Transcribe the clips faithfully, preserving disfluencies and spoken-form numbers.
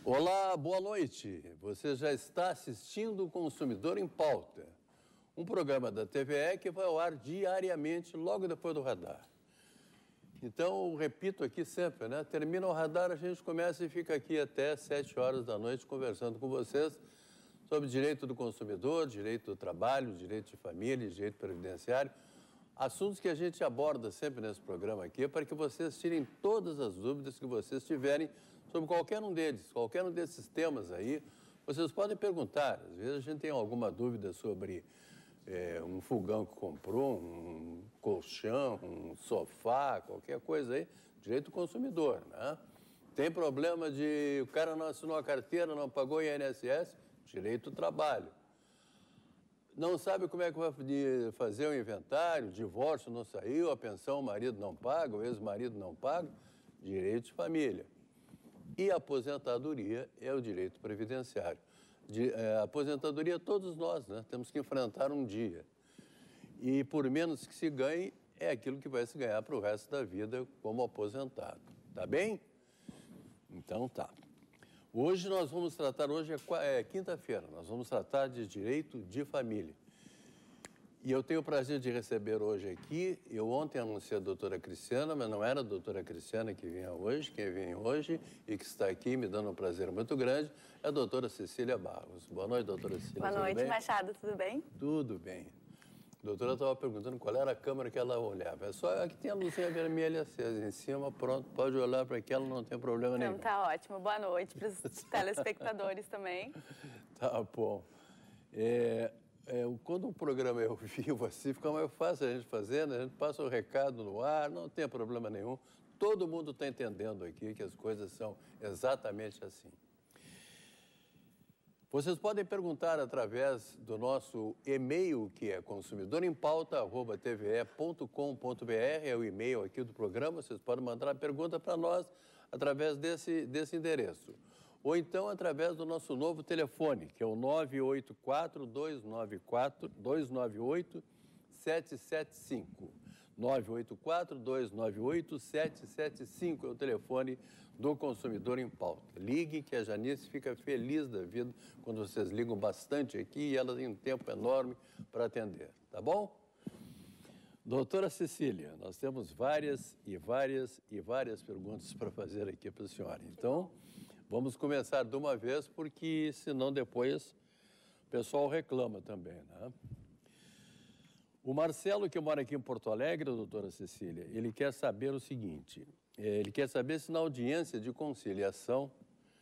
Olá, boa noite. Você já está assistindo o Consumidor em Pauta, um programa da T V E que vai ao ar diariamente, logo depois do radar. Então, eu repito aqui sempre, né? Termina o radar, a gente começa e fica aqui até sete horas da noite conversando com vocês sobre direito do consumidor, direito do trabalho, direito de família, direito previdenciário. Assuntos que a gente aborda sempre nesse programa aqui para que vocês tirem todas as dúvidas que vocês tiverem sobre qualquer um deles, qualquer um desses temas aí. Vocês podem perguntar, às vezes a gente tem alguma dúvida sobre é, um fogão que comprou, um colchão, um sofá, qualquer coisa aí, direito do consumidor, né? Tem problema de o cara não assinou a carteira, não pagou I N S S, direito do trabalho. Não sabe como é que vai fazer o inventário, divórcio não saiu, a pensão o marido não paga, o ex-marido não paga, direito de família. E a aposentadoria é o direito previdenciário. De, é, a aposentadoria todos nós, né? Temos que enfrentar um dia. E por menos que se ganhe, é aquilo que vai se ganhar para o resto da vida como aposentado. Tá bem? Então tá. Hoje nós vamos tratar, hoje é, é quinta-feira, nós vamos tratar de direito de família. E eu tenho o prazer de receber hoje aqui, eu ontem anunciei a doutora Cristiana, mas não era a doutora Cristiana que vinha hoje, quem vem hoje e que está aqui me dando um prazer muito grande, é a doutora Cecília Barros. Boa noite, doutora Cecília. Boa noite, Machado, tudo bem? Tudo bem. A doutora estava perguntando qual era a câmera que ela olhava. É só aqui tem a luzinha vermelha acesa em cima, pronto, pode olhar para aquela, não tem problema nenhum. Então, tá ótimo. Boa noite para os telespectadores também. Tá bom. É, é, quando o programa é ao vivo assim, fica mais fácil a gente fazer, né? A gente passa o recado no ar, não tem problema nenhum. Todo mundo está entendendo aqui que as coisas são exatamente assim. Vocês podem perguntar através do nosso e-mail, que é consumidor em pauta arroba t v e ponto com ponto b r, é o e-mail aqui do programa, vocês podem mandar a pergunta para nós através desse, desse endereço. Ou então através do nosso novo telefone, que é o nove oito quatro, dois nove quatro, dois nove oito, sete sete cinco. nove oito quatro, dois nove oito, sete sete cinco é o telefone do Consumidor em Pauta. Ligue que a Janice fica feliz da vida quando vocês ligam bastante aqui e ela tem um tempo enorme para atender, tá bom? Doutora Cecília, nós temos várias e várias e várias perguntas para fazer aqui para a senhora. Então, vamos começar de uma vez, porque senão depois o pessoal reclama também, né? O Marcelo, que mora aqui em Porto Alegre, doutora Cecília, ele quer saber o seguinte, ele quer saber se na audiência de conciliação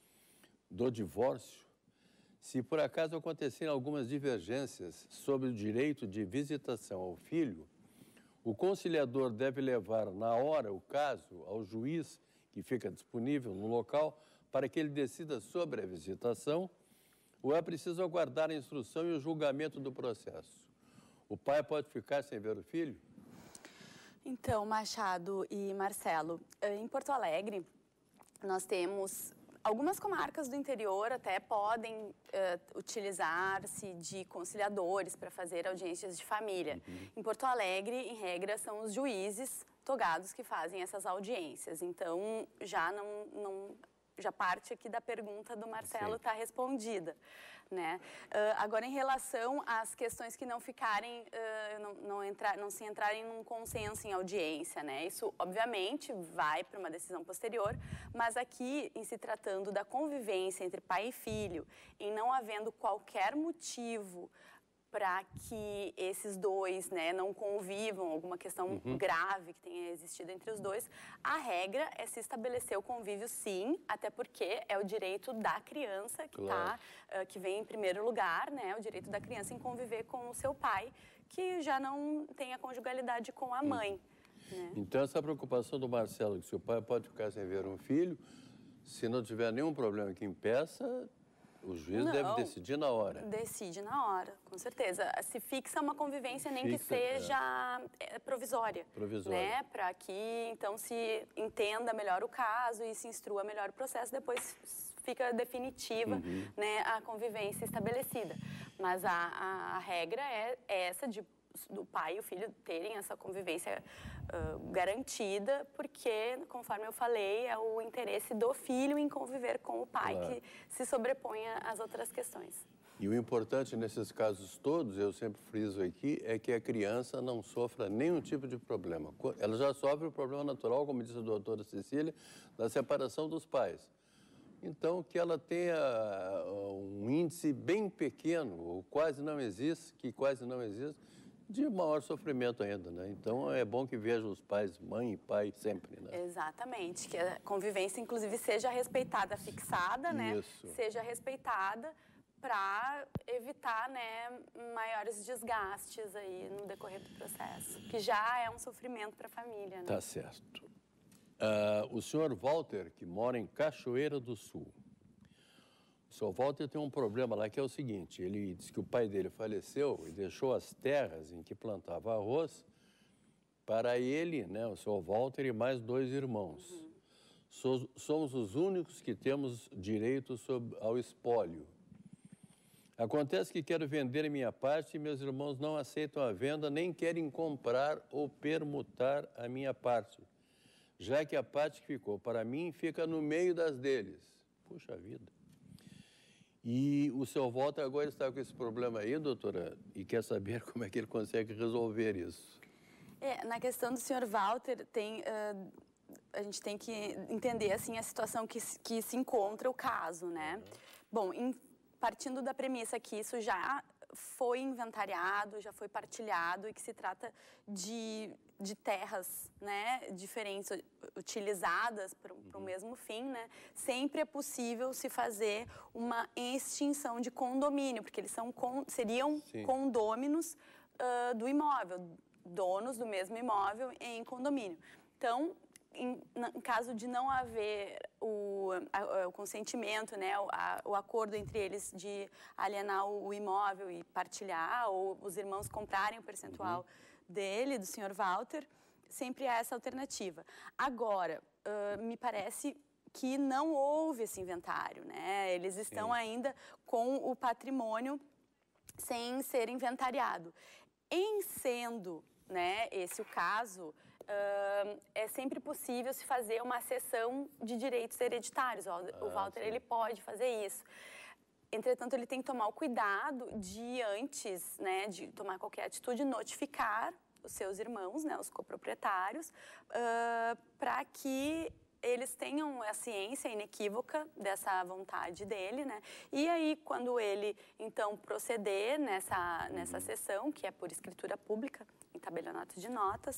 do divórcio, se por acaso acontecerem algumas divergências sobre o direito de visitação ao filho, o conciliador deve levar na hora o caso ao juiz que fica disponível no local para que ele decida sobre a visitação, ou é preciso aguardar a instrução e o julgamento do processo? O pai pode ficar sem ver o filho? Então, Machado e Marcelo, em Porto Alegre, nós temos algumas comarcas do interior até podem uh, utilizar-se de conciliadores para fazer audiências de família. Uhum. Em Porto Alegre, em regra, são os juízes togados que fazem essas audiências. Então, já não... não já parte aqui da pergunta do Marcelo está respondida, né? Uh, agora, em relação às questões que não ficarem, uh, não, não, entrar, não se entrarem num consenso em audiência, né? Isso, obviamente, vai para uma decisão posterior, mas aqui, em se tratando da convivência entre pai e filho, em não havendo qualquer motivo para que esses dois, né, não convivam, alguma questão uhum. grave que tenha existido entre os dois, a regra é se estabelecer o convívio, sim, até porque é o direito da criança que, claro. tá, uh, que vem em primeiro lugar, né, o direito da criança em conviver com o seu pai, que já não tem a conjugalidade com a mãe. Uhum. Né? Então, essa preocupação do Marcelo, que seu pai pode ficar sem ver um filho, se não tiver nenhum problema que impeça, o juiz não, deve decidir na hora. Decide na hora, com certeza. Se fixa uma convivência, nem fixa, que seja é. provisória. Provisória. Né? Para que, então, se entenda melhor o caso e se instrua melhor o processo, depois fica definitiva uhum. né, a convivência estabelecida. Mas a, a, a regra é essa de do pai e o filho terem essa convivência uh, garantida, porque, conforme eu falei, é o interesse do filho em conviver com o pai, claro, que se sobrepõe às outras questões. E o importante nesses casos todos, eu sempre friso aqui, é que a criança não sofra nenhum tipo de problema. Ela já sofre o problema natural, como disse a doutora Cecília, da separação dos pais. Então, que ela tenha um índice bem pequeno, ou quase não existe, que quase não existe, de maior sofrimento ainda, né? Então, é bom que veja os pais, mãe e pai, sempre, né? Exatamente, que a convivência, inclusive, seja respeitada, fixada, né? Isso. Seja respeitada para evitar, né, maiores desgastes aí no decorrer do processo, que já é um sofrimento para a família, né? Tá certo. Uh, o senhor Walter, que mora em Cachoeira do Sul, o senhor Walter tem um problema lá que é o seguinte, ele disse que o pai dele faleceu e deixou as terras em que plantava arroz para ele, né, o senhor Walter e mais dois irmãos. Uhum. So, somos os únicos que temos direito sobre, ao espólio. Acontece que quero vender a minha parte e meus irmãos não aceitam a venda, nem querem comprar ou permutar a minha parte, já que a parte que ficou para mim fica no meio das deles. Puxa vida. E o seu Walter agora está com esse problema aí, doutora, e quer saber como é que ele consegue resolver isso. É, na questão do senhor Walter, tem, uh, a gente tem que entender assim, a situação que, que se encontra o caso, né? Uhum. Bom, em partindo da premissa que isso já foi inventariado, já foi partilhado e que se trata de, de terras, né, diferentes, utilizadas para o uhum. mesmo fim, né, sempre é possível se fazer uma extinção de condomínio, porque eles são con, seriam Sim. condôminos uh, do imóvel, donos do mesmo imóvel em condomínio. Então, Em, em caso de não haver o, a, o consentimento, né, o, a, o acordo entre eles de alienar o, o imóvel e partilhar, ou os irmãos comprarem o percentual uhum. dele, do senhor Walter, sempre há essa alternativa. Agora, uh, me parece que não houve esse inventário, né? Eles estão Sim. ainda com o patrimônio sem ser inventariado. Em sendo, né, esse o caso, Uh, é sempre possível se fazer uma cessão de direitos hereditários. O, ah, o Walter, sim. ele pode fazer isso. Entretanto, ele tem que tomar o cuidado de, antes, né, de tomar qualquer atitude, notificar os seus irmãos, né, os coproprietários, uh, para que eles tenham a ciência inequívoca dessa vontade dele, né? E aí, quando ele, então, proceder nessa, nessa uhum. cessão, que é por escritura pública, em tabelionato de notas,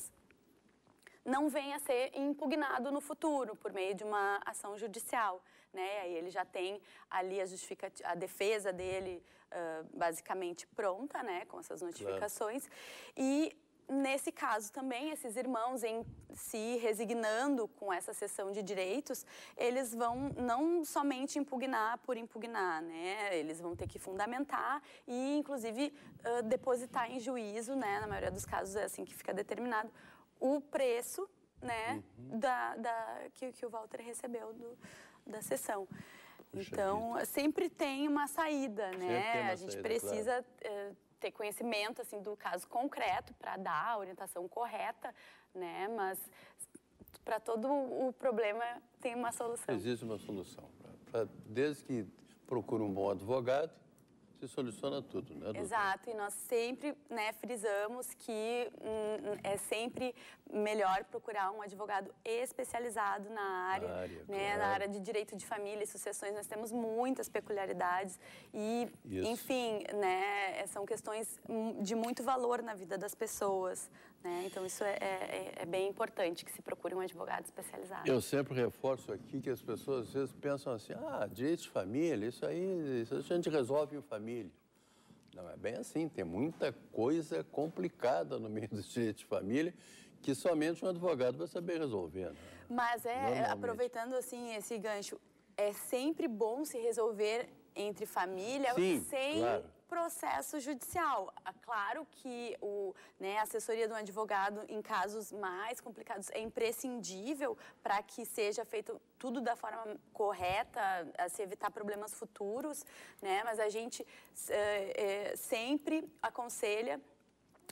não venha a ser impugnado no futuro por meio de uma ação judicial, né? Aí ele já tem ali a, a defesa dele uh, basicamente pronta, né? Com essas notificações. Claro. E nesse caso também, esses irmãos, em se resignando com essa cessão de direitos, eles vão não somente impugnar por impugnar, né? Eles vão ter que fundamentar e, inclusive, uh, depositar em juízo, né? Na maioria dos casos é assim que fica determinado, o preço, né, uhum. da, da, que, que o Walter recebeu do, da sessão. Puxa então, vida. Sempre tem uma saída, né? Uma a gente saída, precisa claro. uh, ter conhecimento, assim, do caso concreto para dar a orientação correta, né? Mas para todo o problema tem uma solução. Existe uma solução. Pra, desde que procure um bom advogado, se soluciona tudo, né, doutora? Exato, e nós sempre, né, frisamos que hum, é sempre melhor procurar um advogado especializado na área, na área, né, claro. Na área de direito de família e sucessões. Nós temos muitas peculiaridades e, Isso. enfim, né, são questões de muito valor na vida das pessoas, né? Então, isso é, é, é bem importante que se procure um advogado especializado. Eu sempre reforço aqui que as pessoas às vezes pensam assim, ah, direito de família, isso aí, isso a gente resolve em família. Não é bem assim, tem muita coisa complicada no meio do direito de família que somente um advogado vai saber resolver. Né? Mas é, aproveitando assim esse gancho, é sempre bom se resolver entre família Sim, sem claro. processo judicial. Claro que o, né, a assessoria de um advogado em casos mais complicados é imprescindível para que seja feito tudo da forma correta, a se evitar problemas futuros, né? Mas a gente é, é, sempre aconselha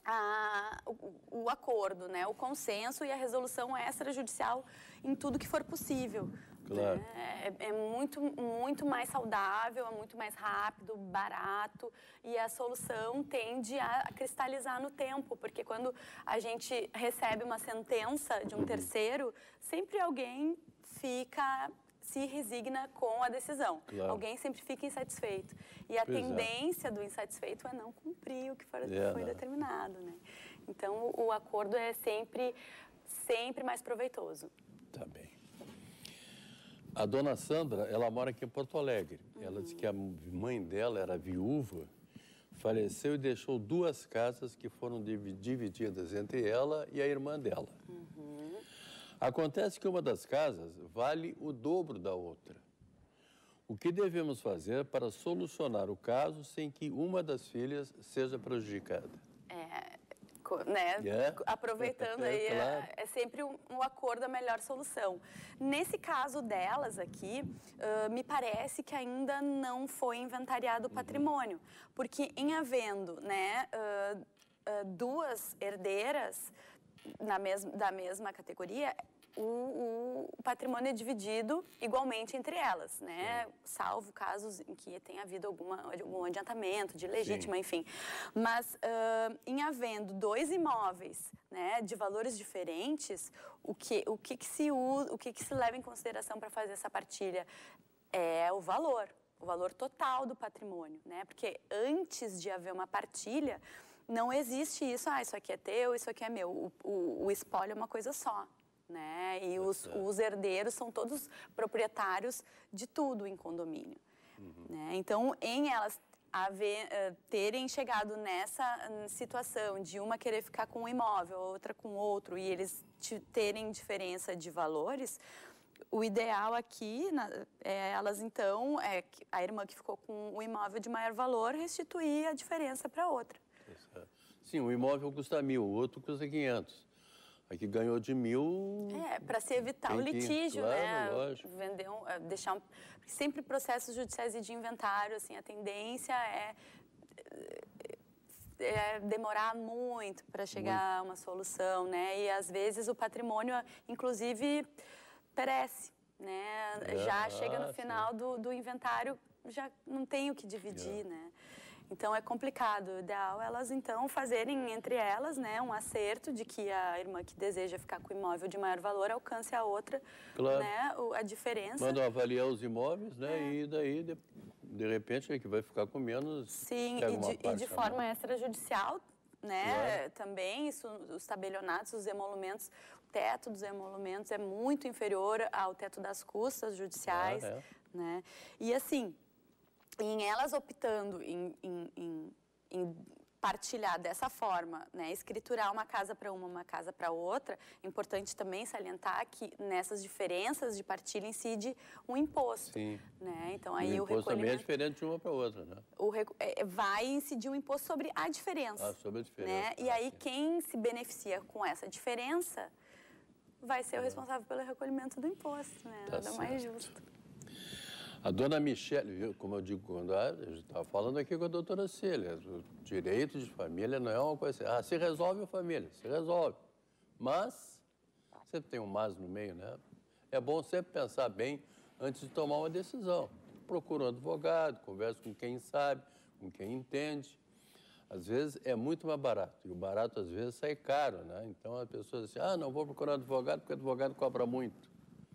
a, o, o acordo, né? O consenso e a resolução extrajudicial em tudo que for possível. Claro. É, é muito, muito mais saudável, é muito mais rápido, barato, e a solução tende a cristalizar no tempo, porque quando a gente recebe uma sentença de um terceiro, sempre alguém fica, se resigna com a decisão. Claro. Alguém sempre fica insatisfeito. E a Pois é. tendência do insatisfeito é não cumprir o que for, É, foi né? determinado, né? Então, o, o acordo é sempre, sempre mais proveitoso. Tá bem. A dona Sandra, ela mora aqui em Porto Alegre. Uhum. Ela disse que a mãe dela era viúva, faleceu e deixou duas casas que foram divididas entre ela e a irmã dela. Uhum. Acontece que uma das casas vale o dobro da outra. O que devemos fazer para solucionar o caso sem que uma das filhas seja prejudicada? É, né? Yeah. Aproveitando aí, é, claro. é, é sempre um, um acordo a melhor solução. Nesse caso delas aqui, uh, me parece que ainda não foi inventariado o patrimônio, uhum. porque em havendo, né, uh, uh, duas herdeiras na mes da mesma categoria, o, o, o patrimônio é dividido igualmente entre elas, né? Sim. Salvo casos em que tenha havido alguma, algum adiantamento de legítima, Sim. enfim. Mas, uh, em havendo dois imóveis, né, de valores diferentes, o que, o que, que, se, usa, o que, que se leva em consideração para fazer essa partilha é o valor, o valor total do patrimônio, né? Porque antes de haver uma partilha, não existe isso, ah, isso aqui é teu, isso aqui é meu. O, o, o espólio é uma coisa só. Né? E os, os herdeiros são todos proprietários de tudo em condomínio. Uhum. Né? Então, em elas haver, uh, terem chegado nessa situação de uma querer ficar com um imóvel, outra com outro, e eles terem diferença de valores, o ideal aqui na, é elas, então, é a irmã que ficou com o imóvel de maior valor, restituir a diferença para a outra. Sim, um imóvel custa mil, o outro custa quinhentos. Aqui ganhou de mil... É, para se evitar o litígio, claro, né? Lógico. Vender um, deixar um... Sempre processos judiciais e de inventário, assim, a tendência é, é demorar muito para chegar muito. a uma solução, né? E, às vezes, o patrimônio, inclusive, perece, né? É, já ah, chega no final do, do inventário, já não tem o que dividir, é. né? Então, é complicado. O ideal é elas, então, fazerem entre elas, né, um acerto de que a irmã que deseja ficar com o imóvel de maior valor alcance a outra, claro. né, a diferença. Mandam avaliar os imóveis, né, é. e daí, de, de repente, é que vai ficar com menos... Sim, e de, parte, e de forma extrajudicial, né, claro. também, isso, os tabelionatos, os emolumentos, o teto dos emolumentos é muito inferior ao teto das custas judiciais, ah, é. né, e assim... em elas optando em, em, em, em partilhar dessa forma, né, escriturar uma casa para uma, uma casa para outra, é importante também salientar que nessas diferenças de partilha incide um imposto. Sim. Né? Então, aí o o imposto também é diferente de uma para outra, né? O, é, vai incidir um imposto sobre a diferença. Ah, sobre a diferença. Né? E ah, aí sim. quem se beneficia com essa diferença vai ser o responsável pelo recolhimento do imposto, né? Tá Nada certo. mais justo. A dona Michele, como eu digo, quando a, eu estava falando aqui com a doutora Cília, o direito de família não é uma coisa assim, ah, se resolve a família, se resolve. Mas, sempre tem um mas no meio, né? É bom sempre pensar bem antes de tomar uma decisão. Procura um advogado, conversa com quem sabe, com quem entende. Às vezes é muito mais barato, e o barato às vezes sai caro, né? Então a pessoa diz assim, ah, não vou procurar um advogado porque o advogado cobra muito.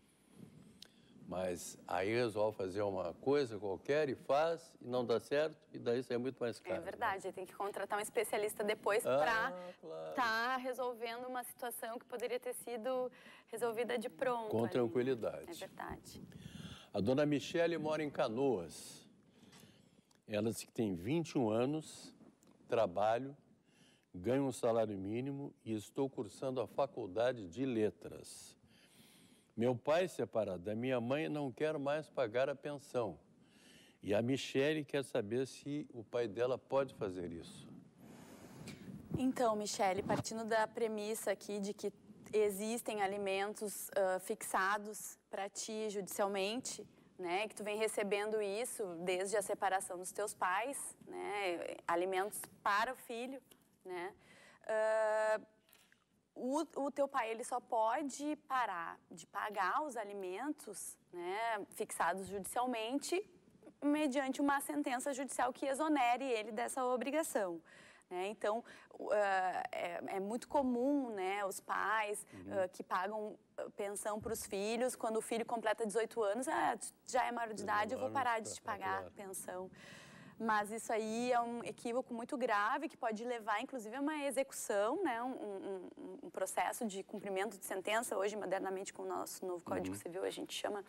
Mas aí resolve fazer uma coisa qualquer e faz, e não dá certo, e daí isso é muito mais caro. É verdade, né? Tem que contratar um especialista depois ah, para claro. estar resolvendo uma situação que poderia ter sido resolvida de pronto. Com ali, tranquilidade. Né? É verdade. A dona Michele mora em Canoas. Ela diz que tem vinte e um anos, trabalho, ganho um salário mínimo e estou cursando a faculdade de letras. Meu pai, separado da minha mãe, não quer mais pagar a pensão. E a Michele quer saber se o pai dela pode fazer isso. Então, Michele, partindo da premissa aqui de que existem alimentos uh, fixados para ti judicialmente, né, que tu vem recebendo isso desde a separação dos teus pais, né, alimentos para o filho, né, uh, o, o teu pai ele só pode parar de pagar os alimentos, né, fixados judicialmente mediante uma sentença judicial que exonere ele dessa obrigação. Né? Então, uh, é, é muito comum, né, os pais uhum. uh, que pagam pensão para os filhos, quando o filho completa dezoito anos, ah, já é maior de idade, eu vou parar de te pagar pensão. Mas isso aí é um equívoco muito grave que pode levar, inclusive, a uma execução, né, um, um, um processo de cumprimento de sentença. Hoje, modernamente, com o nosso novo Código uhum. Civil, a gente chama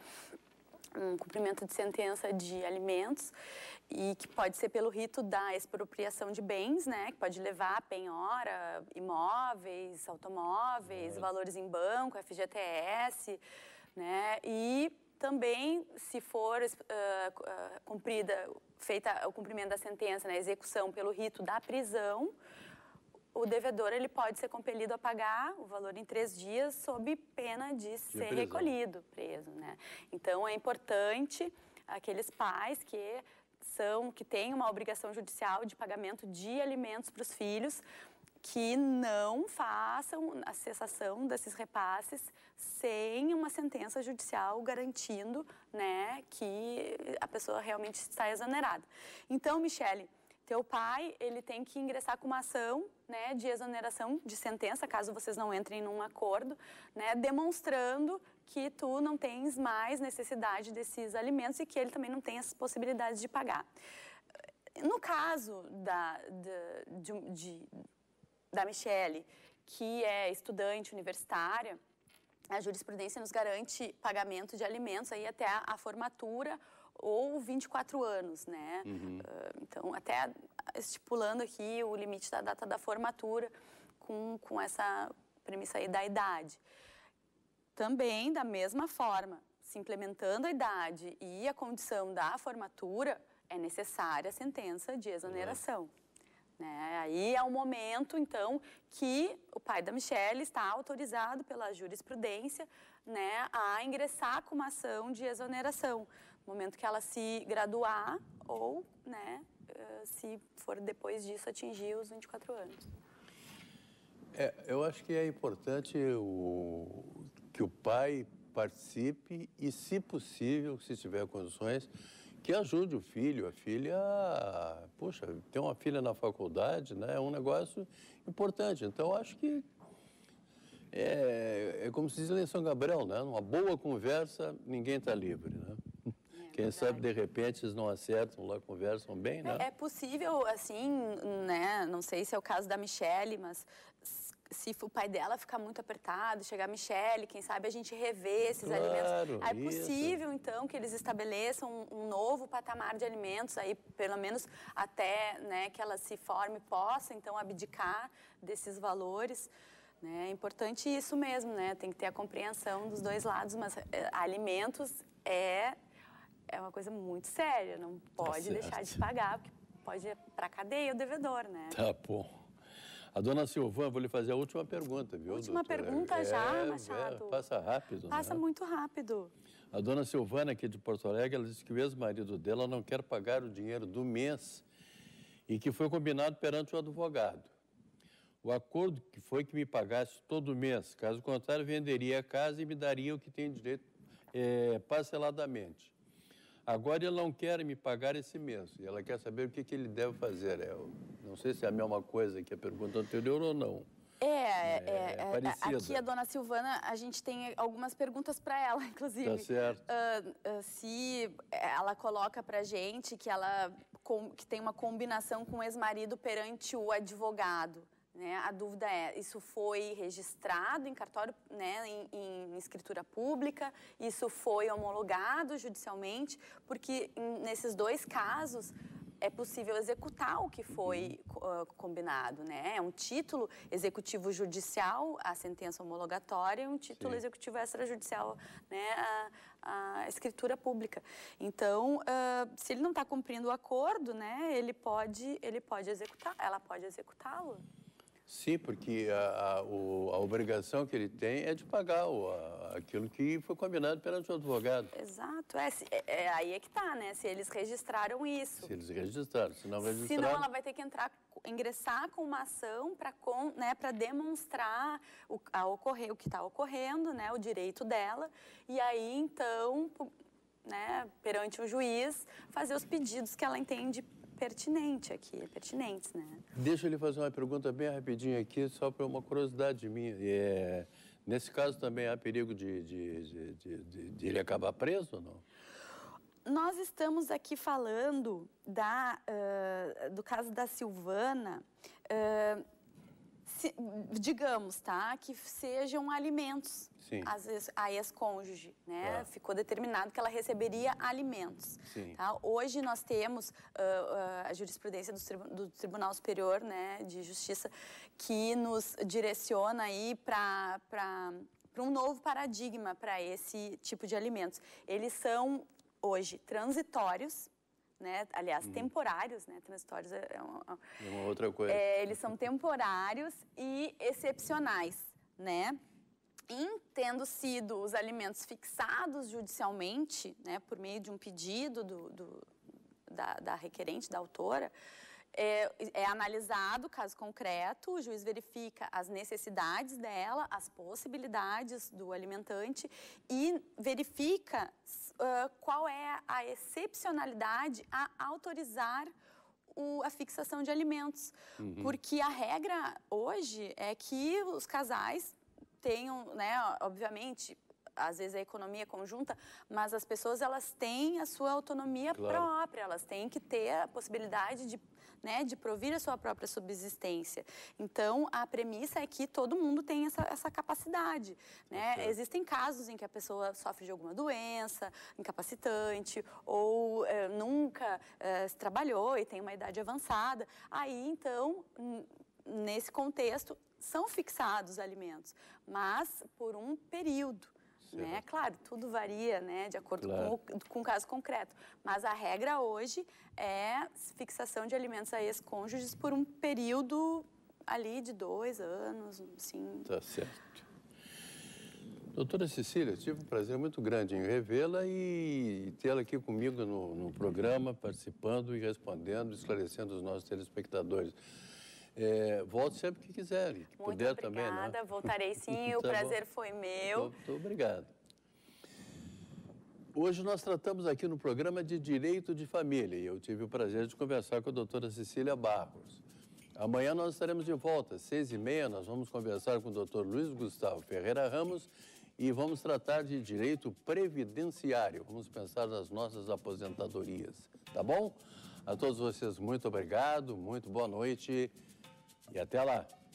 um cumprimento de sentença de alimentos, e que pode ser pelo rito da expropriação de bens, né, que pode levar a penhora, imóveis, automóveis, é. valores em banco, F G T S, né, e também, se for uh, uh, cumprida, feita o cumprimento da sentença, né, execução pelo rito da prisão, o devedor ele pode ser compelido a pagar o valor em três dias sob pena de, de ser prisão. recolhido, preso, né? Então, é importante aqueles pais que são, que têm uma obrigação judicial de pagamento de alimentos para os filhos, que não façam a cessação desses repasses sem uma sentença judicial garantindo, né, que a pessoa realmente está exonerada. Então, Michele, teu pai, ele tem que ingressar com uma ação, né, de exoneração de sentença, caso vocês não entrem num acordo, né, demonstrando que tu não tens mais necessidade desses alimentos e que ele também não tem as possibilidades de pagar. No caso da, de, de, de, da Michele, que é estudante universitária, a jurisprudência nos garante pagamento de alimentos aí até a, a formatura ou vinte e quatro anos, né? Uhum. Uh, então, até estipulando aqui o limite da data da formatura com, com essa premissa aí da idade. Também, da mesma forma, se implementando a idade e a condição da formatura, é necessária a sentença de exoneração. Uhum. Né? Aí é o momento, então, que o pai da Michele está autorizado pela jurisprudência, né, a ingressar com uma ação de exoneração. No momento que ela se graduar ou, né, se for depois disso atingir os vinte e quatro anos. É, eu acho que é importante o, que o pai participe e, se possível, se tiver condições, que ajude o filho, a filha, puxa, ter uma filha na faculdade, né, é um negócio importante. Então, eu acho que é, é como se diz lá em São Gabriel, né, numa boa conversa, ninguém está livre, né? É, Quem sabe, de repente, eles não acertam lá, conversam bem, né? É, é possível, assim, né, não sei se é o caso da Michele, mas se o pai dela ficar muito apertado, chegar a Michele, quem sabe a gente rever esses claro, alimentos. É isso. possível, então, que eles estabeleçam um, um novo patamar de alimentos, aí pelo menos até, né, que ela se forme, possa, então, abdicar desses valores. Né? É importante isso mesmo, né? Tem que ter a compreensão dos dois lados, mas é, alimentos é, é uma coisa muito séria, não pode tá deixar de pagar, porque pode ir para a cadeia o devedor, né? Tá bom. A dona Silvana, vou lhe fazer a última pergunta, viu, Última doutora? pergunta já, é, Machado? É, passa rápido, Passa né? muito rápido. A dona Silvana, aqui de Porto Alegre, ela disse que o ex-marido dela não quer pagar o dinheiro do mês e que foi combinado perante o advogado. O acordo que foi que me pagasse todo mês, caso contrário, venderia a casa e me daria o que tem direito é, parceladamente. Agora ele não quer me pagar esse mês e ela quer saber o que, que ele deve fazer. Eu não sei se é a mesma coisa que a pergunta anterior ou não. É, é, é, é parecida. Aqui a dona Silvana, a gente tem algumas perguntas para ela, inclusive. Tá certo. Uh, uh, se ela coloca para a gente que ela com, que tem uma combinação com o ex-marido perante o advogado. Né? A dúvida é, isso foi registrado em cartório, né, em, em escritura pública, isso foi homologado judicialmente, porque em, nesses dois casos é possível executar o que foi uh, combinado, né? É um título executivo judicial, a sentença homologatória, e um título Sim. executivo extrajudicial, né, a, a escritura pública. Então, uh, se ele não está cumprindo o acordo, né, ele pode, ele pode executar, ela pode executá-lo. Sim, porque a, a, o, a obrigação que ele tem é de pagar o, a, aquilo que foi combinado perante o advogado. Exato, é, é, é aí é que tá, né? Se eles registraram isso. Se eles registraram, se não registraram... Senão ela vai ter que entrar, ingressar com uma ação para né, para demonstrar o, a ocorrer, o que está ocorrendo, né? O direito dela. E aí, então, né, perante o juiz, fazer os pedidos que ela entende pertinente aqui, pertinentes, né? Deixa eu lhe fazer uma pergunta bem rapidinho aqui, só para uma curiosidade minha. É, nesse caso também há perigo de, de, de, de, de, de ele acabar preso ou não? Nós estamos aqui falando da, uh, do caso da Silvana, uh, se, digamos, tá, que sejam alimentos. Sim. Às vezes, a ex-cônjuge, né? Ah. Ficou determinado que ela receberia alimentos. Sim. Tá? Hoje nós temos uh, uh, a jurisprudência do, tribu do Tribunal Superior, né, de Justiça, que nos direciona aí para para um novo paradigma para esse tipo de alimentos. Eles são hoje transitórios, né? Aliás, hum. temporários, né? Transitórios é uma, é uma outra coisa. É, eles são temporários e excepcionais, né? Em tendo sido os alimentos fixados judicialmente, né, por meio de um pedido do, do, da, da requerente, da autora, é, é analisado o caso concreto, o juiz verifica as necessidades dela, as possibilidades do alimentante e verifica uh, qual é a excepcionalidade a autorizar o, a fixação de alimentos. Uhum. Porque a regra hoje é que os casais tenham, né, obviamente, às vezes a economia é conjunta, mas as pessoas, elas têm a sua autonomia claro. própria, elas têm que ter a possibilidade de, né, de provir a sua própria subsistência. Então, a premissa é que todo mundo tem essa, essa capacidade, né? Okay. Existem casos em que a pessoa sofre de alguma doença incapacitante ou é, nunca é, trabalhou e tem uma idade avançada. Aí, então, nesse contexto, são fixados os alimentos, mas por um período, né? Claro, tudo varia, né, de acordo claro. com, o, com o caso concreto, mas a regra hoje é fixação de alimentos a ex-cônjuges por um período ali de dois anos, sim. Tá certo. Doutora Cecília, tive um prazer muito grande em revê-la e tê-la aqui comigo no, no programa, participando e respondendo, esclarecendo os nossos telespectadores. É, volte sempre que quiser, que muito puder obrigada, também, né? Voltarei sim, o tá prazer bom. foi meu. Muito, muito obrigado. Hoje nós tratamos aqui no programa de Direito de Família e eu tive o prazer de conversar com a doutora Cecília Barros. Amanhã nós estaremos de volta, às seis e meia, nós vamos conversar com o doutor Luiz Gustavo Ferreira Ramos e vamos tratar de direito previdenciário, vamos pensar nas nossas aposentadorias, tá bom? A todos vocês, muito obrigado, muito boa noite. E até lá!